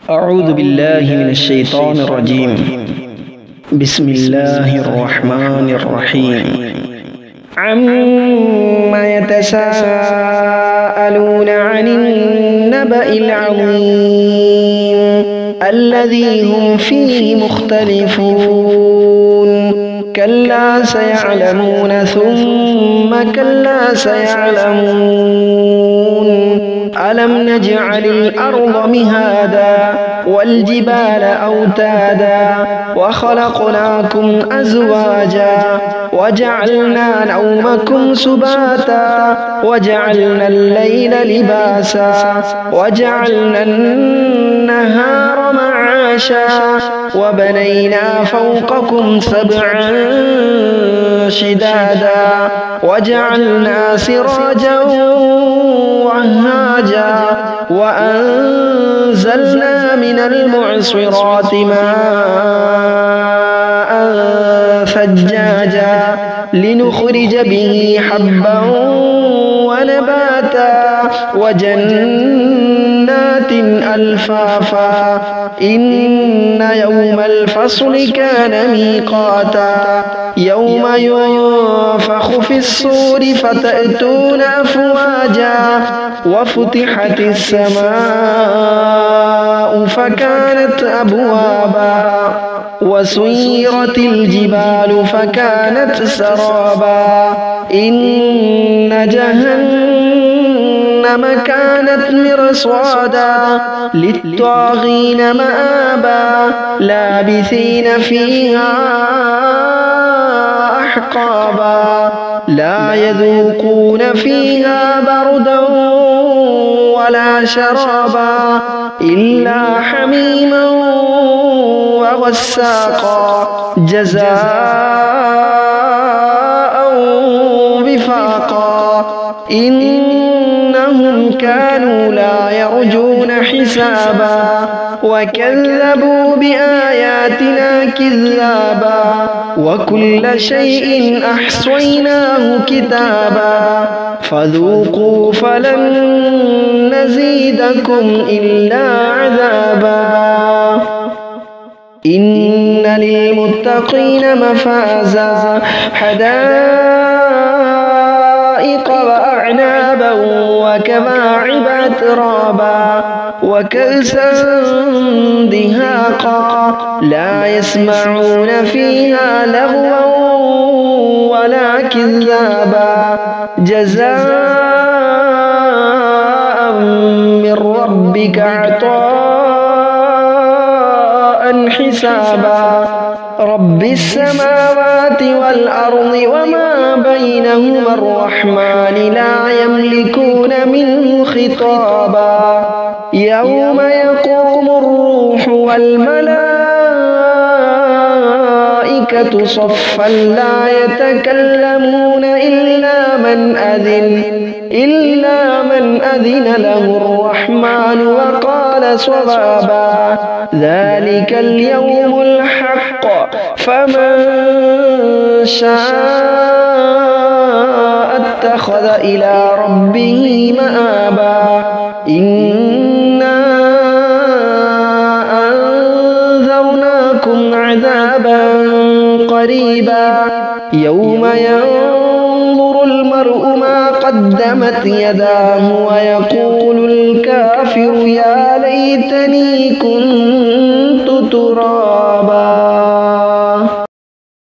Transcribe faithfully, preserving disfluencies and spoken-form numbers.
أعوذ بالله من الشيطان الرجيم. بسم الله الرحمن الرحيم. عما يتساءلون عن النبأ العظيم الذي هم فيه مختلفون كلا سيعلمون ثم كلا سيعلمون ألم نجعل الأرض مهادا والجبال أوتادا وخلقناكم أزواجا وجعلنا نومكم سباتا وجعلنا الليل لباسا وجعلنا النهار معاشا وبنينا فوقكم سبعا شدادا وجعلنا سراجا وهاجا وأنزلنا من المعصرات ماء ثجاجا لنخرج به حبا ونباتا وجنات ألفافا إن يوم الفصل كان ميقاتا يوم ينفخ في الصور فتأتون أفواجا وفتحت السماء فكانت أبوابا وسيرت الجبال فكانت سرابا إن جهنم كانت مرصادا للطاغين مآبا لابثين فيها أحقابا لا يذوقون فيها بردا ولا شرابا إلا حميما وغساقا جزاء وفاقا إنهم كانوا لا يرجون حسابا وكذبوا بآياتنا كذابا وكل شيء أحصيناه كتابا فذوقوا فلن نزيدكم إلا عذابا إن للمتقين مفازا حدائق وأعنابا وكواعب أترابا وكأسا دهاقا لا يسمعون فيها لغوا ولا كذابا جزاء من ربك عطاء حسابا رب السماوات والأرض وما بينهما الرحمن لا يملكون منه خطابا يوم يقوم الروح والملائكة صفا لا يتكلمون إلا من أذن إلا من أذن له الرحمن وقال صوابا ذلك اليوم الحق فمن شاء اتخذ إلى ربه مآبا إنا أنذرناكم عذابا قريبا يوم ينظر المرء ما قدمت يداه ويقول الكافر يا ليتني كنت ترابا.